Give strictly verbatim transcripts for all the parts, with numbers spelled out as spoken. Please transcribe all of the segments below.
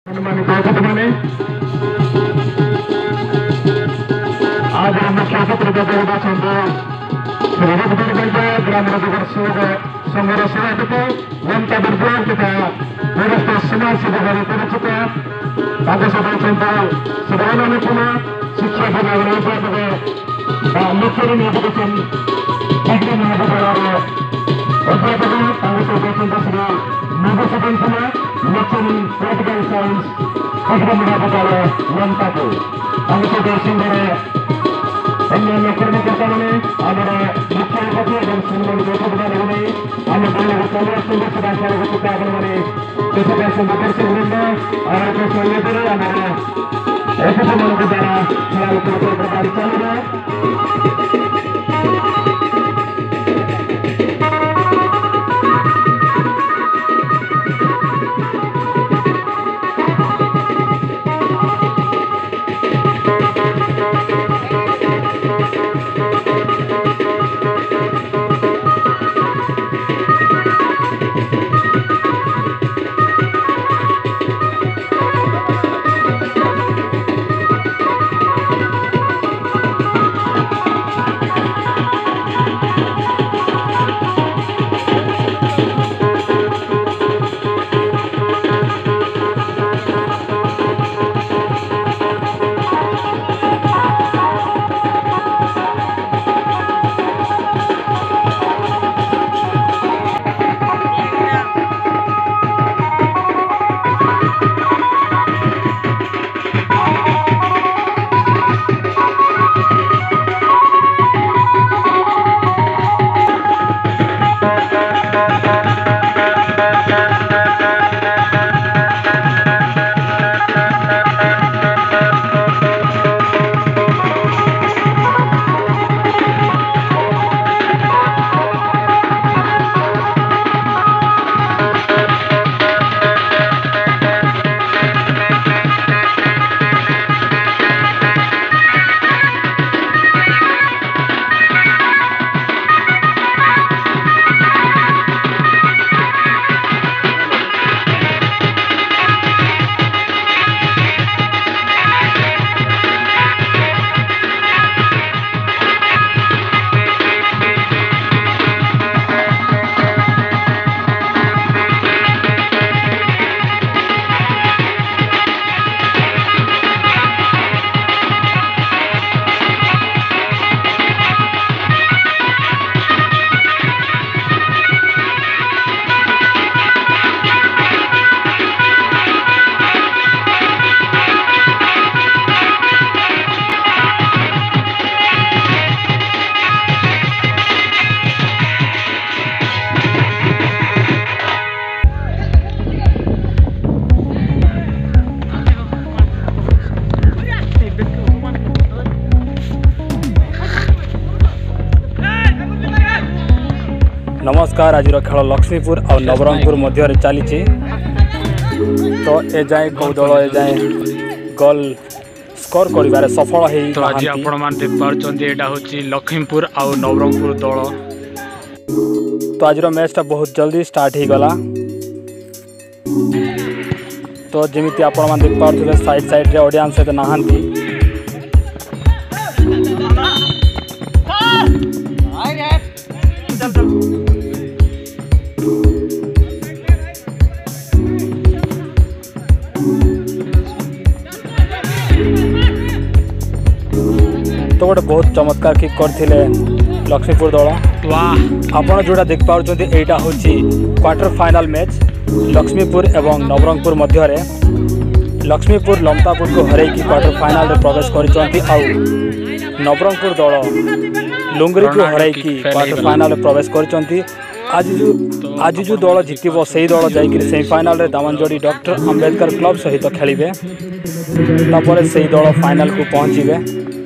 आज मुख्य प्रतिनिधित्व ग्राम संघर सभापति ममता दुर्गोल तथा व्यवस्था समाज सेवा परिचित सभान शिक्षा विभाग मुख्य नियोजित डिग्री महाविद्यालय अध्यापक Shri Madhusudan Kumar lecturing political science degree महाविद्यालय ममतापुर संघर अन्य कर्मकर्ता मैंने आम मुख्य अतिथि और सम्मानित अतिथि आम दल कांग्रेस सदस्य स्वागत आपने देशवासी दर्शक वृंद और आम अतिथि मान द्वारा खेल प्रकार चलना नमस्कार। आज खेल लक्ष्मीपुर और नवरंगपुर मध्य चली तो ए जाए कौ दल ए जाए गोल स्कोर कर सफल है। तो आज आपण मान देख पारछन्ती एटा होची लक्ष्मीपुर और नवरंगपुर दल। तो आज मैचटा बहुत जल्दी स्टार्ट हो गला। तो जमीती आपण मान देख पारछले साइड साइड रे ऑडियंस तो नहांती। तो गोटे बहुत चमत्कार किक करथिले लक्ष्मीपुर दल। वाह आपण जोड़ा देख पाउछन्ती एटा होची क्वार्टर फाइनल मैच लक्ष्मीपुर एवं नवरंगपुर मध्य रे। लक्ष्मीपुर लमतापुर को हरै की क्वार्टर फाइनल रे प्रवेश करिसन्ती आ नवरंगपुर दल लुंगरी को हरै की क्वार्टर फाइनल रे प्रवेश करिसन्ती। आज जो आज जो दल जितब से दल जाइए सेमिफाइनाल रे दामनजोड़ी डॉक्टर अंबेडकर क्लब सहित खेलिबे। तापर से दल फाइनल को पहुँचे।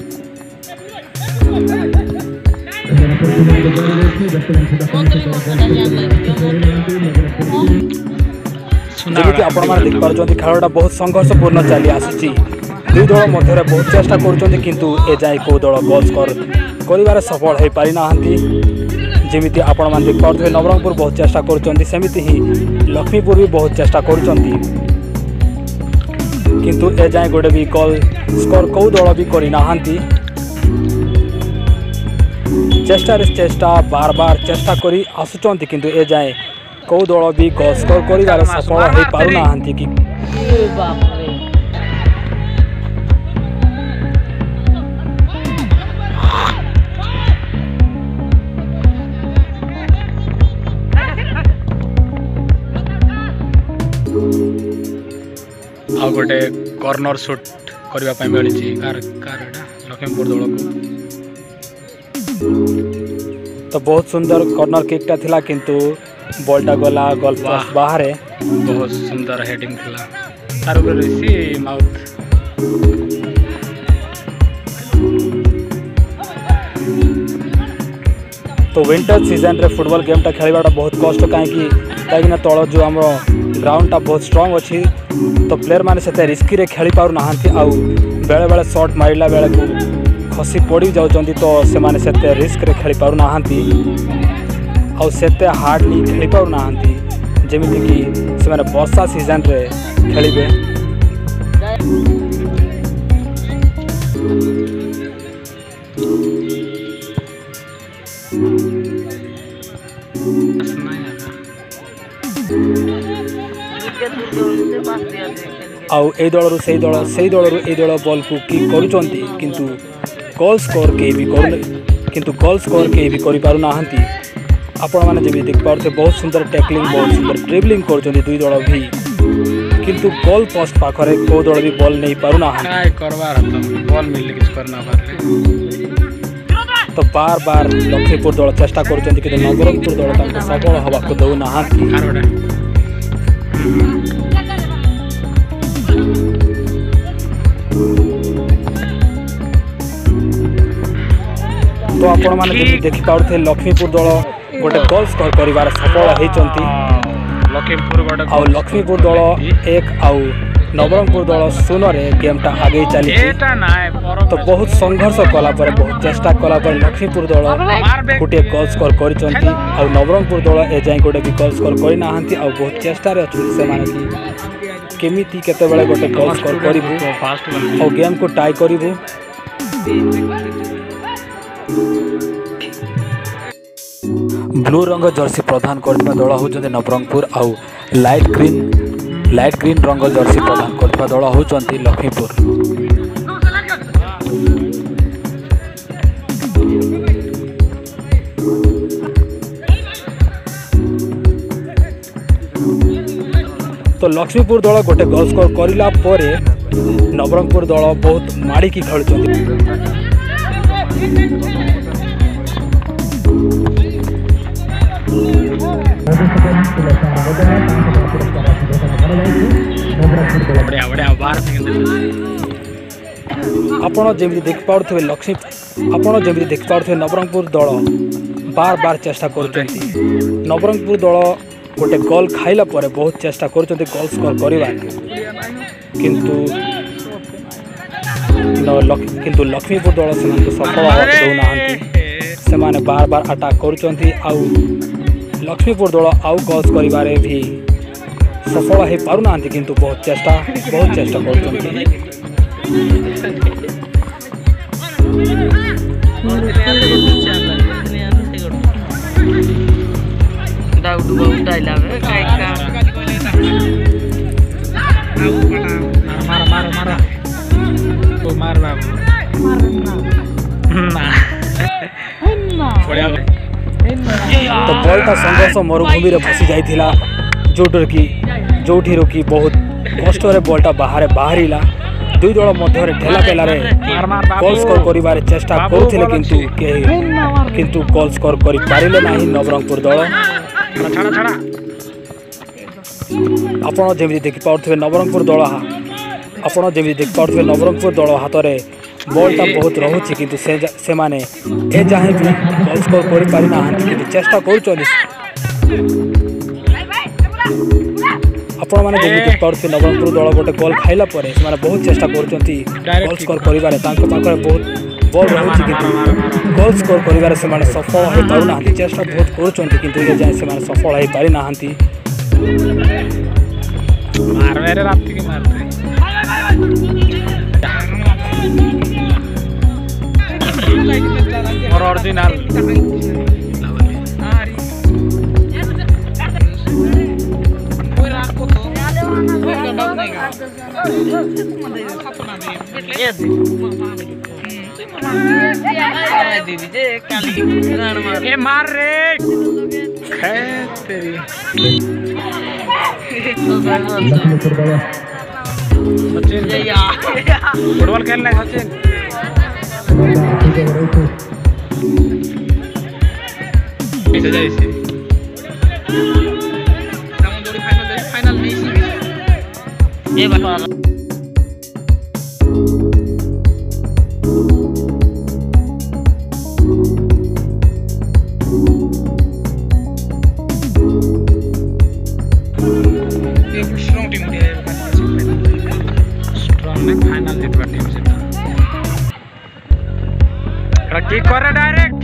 जमीती आपण मैंने देख पार्टी खेलटा बहुत संघर्षपूर्ण चली आसी। दुई दल मध्य बहुत चेष्टा कर किंतु ए जाए कौ दल गोल स्कोर कर सफल हो पारि ना। जमीती आपण मैंने देख पारे नवरंगपुर बहुत चेष्टा कर सेमती ही लक्ष्मीपुर भी बहुत चेष्टा कर। किंतु ए जाए गोटे भी गोल स्कोर कौ दल भी करना चेष्टा चेष्टा बार बार चेष्टा करी आसुचंती किंतु ए जाए कौ दल भी गोल स्कोर कर सफल हो पारना कि आ गोटे कॉर्नर शूट करने मिली कार कार लखीमपुर दल को तो बहुत सुंदर कॉर्नर किकटा थिला किंतु बॉलटा गला गोल पोस्ट बाहर बहुत सुंदर हेडिंग थिला तार ऊपर सी माउथ तो विंटर सीजन रे फुटबॉल गेमटा खेलवाटा बहुत कष्ट कहीं कहीं तल जो आम ग्राउंडटा बहुत स्ट्रांग अच्छी तो प्लेयर मैंने से रिस्की रे खेली पार ना आउ बेले बेले शॉट मारला बेले को खसी पड़ी जाउचंती तो से माने से रिस्क रे खेली पार ना आउ से हार्डली खेली पार ना जमीती कि से माने वर्षा सीजन रे खेलिबे आउ ए दल से दल से दल ए दल बॉल को की करूचंती किंतु गोल स्कोर के भी कर किंतु गोल स्कोर के भी करि पारु नाहंती आपण माने जेबी देख पारते बहुत सुंदर टैकलिंग बहुत सुंदर ड्रिबलिंग करचंती दुई दल भी किंतु गोल पोस्ट पाखरे को दल भी बॉल नहीं पारु नाहंती काय करवार त बॉल मिलले किछ करना पारले तो बार बार लखीमपुर दल चेष्टा करचंती कि नवरंगपुर दल तांको सफल हवा को दउ नाहंती तो आपण माने देखि पाउथे लक्ष्मीपुर दल गोटे गोल स्कोर करिवार सफल होइचंती लखीमपुर गोटे आउ लक्ष्मीपुर दल एक आउ नवरंगपुर दल शून्य रे गेमटा आगे चली एटा नाय तो बहुत संघर्ष कला पर बहुत चेष्टा कला पर लक्ष्मीपुर दल गोटे गोल स्कोर करिचंती आउ नवरंगपुर दल ए जाय गोटे भी गोल स्कोर करि नाहंती आउ बहुत चेष्टा रे अछि से माने कि केमिति केते बेले गोटे गोल स्कोर करिबु आउ गेम को टाई करिबु ब्लू रंग जर्सी प्रदान करथिबा दल होचंती नवरंगपुर आउ लाइट ग्रीन लाइट ग्रीन रंग जर्सी प्रदान करथिबा दल होचंती लक्ष्मीपुर तो लक्ष्मीपुर दल गोटे गोल स्कोर करिला परे नवरंगपुर दल बहुत माड़ी की खेलुचंती आपण जमी देख पारे लक्ष्मी आपण जमी देख पारे नवरंगपुर दल बार बार चेष्टा करुचंती नवरंगपुर दल गोटे गोल खाइला परे बहुत चेष्टा करुचंती गोल स्कोर करबा किंतु किंतु लक्ष्मीपुर दल से सफल होना से माने बार बार अटैक करुचंती आउ लक्ष्मीपुर दल आउ गोल करिबारे भी सफल हो पारना किंतु बहुत चेष्टा बहुत चेष्टा करुचंती तो बॉलटा संघर्ष मरुभूमि रे फसी जाइथिला जोटर की जोठी रोकी बहुत कष्ट रे बॉलटा बाहर बाहरिला दुई दल मध्य ठेला पेला रे गोल स्कोर करिबारे चेष्टा करुथिले किंतु के किंतु गोल स्कोर करि पारिले नाही नवरंगपुर दल आपण जेमि देखि पाउथबे नवरंगपुर दल आपण जेमि देखि पाउथबे नवरंगपुर दल हाथ रे बॉलटा बहुत रहुछि किंतु से से माने ए जाहे भी गोल स्कोर करि पारि ना किंतु चेष्टा करूछनि आपण माने जेमि देखि पाउथबे नवरंगपुर दल गोटे गोल खाइला परे से माने बहुत चेष्टा करूछंती गोल स्कोर करिबारे तांको पाखरे बहुत बॉल रहुछि किंतु गोल स्कोर करिबारे से माने सफल हो पारु ना चेष्टा बहुत करूछंती किंतु ए जाहे से माने सफल हो पारि ना मारवेरे रात के मारते ओरिजिनल ए मार रे खैर तेरी लखनपुर दौड़ा सचिन फुटबॉल खेलना है सचिन ऐसे जैसे फाइनल नहीं ये बता स्ट्रॉन्ग टीम है स्ट्रॉन्ग में फाइनल जीतवा टीम से किक करे डायरेक्ट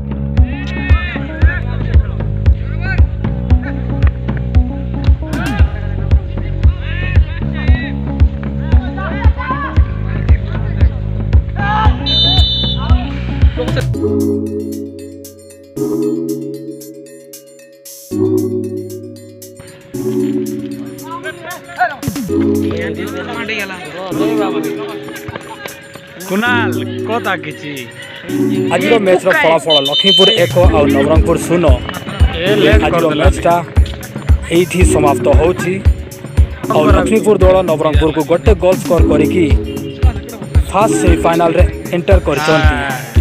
कुणाल कथा किछि आज मैच फलाफल लक्ष्मीपुर एक और नवरंगपुर शून्य आज मैचटा ये समाप्त होची और लक्ष्मीपुर दल नवरंगपुर को गोटे गोल स्कोर करिकी फास्ट सेमीफाइनल रे एंटर करछंती।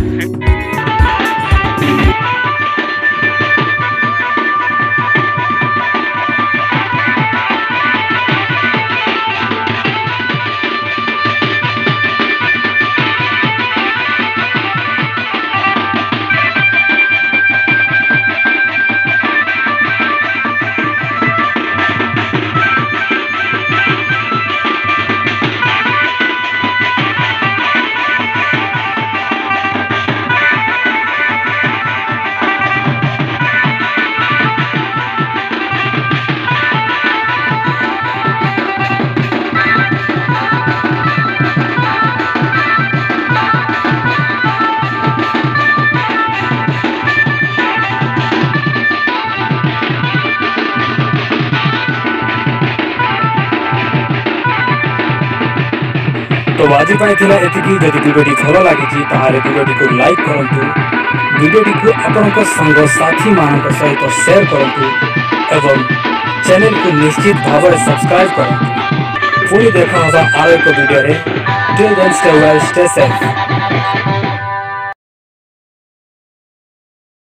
तो बाजी पाई थिला एतिकी जदि वीडियोटी भल लागिछि ताहाले वीडियोटी को लाइक करंतु वीडियोटी को आपनक संग साथी मानक सहित शेयर करंतु एवं चैनल को निश्चित भाव में सब्सक्राइब करंतु। पुणी देखा होगा आरो एक वीडियो रे till then stay well stay safe.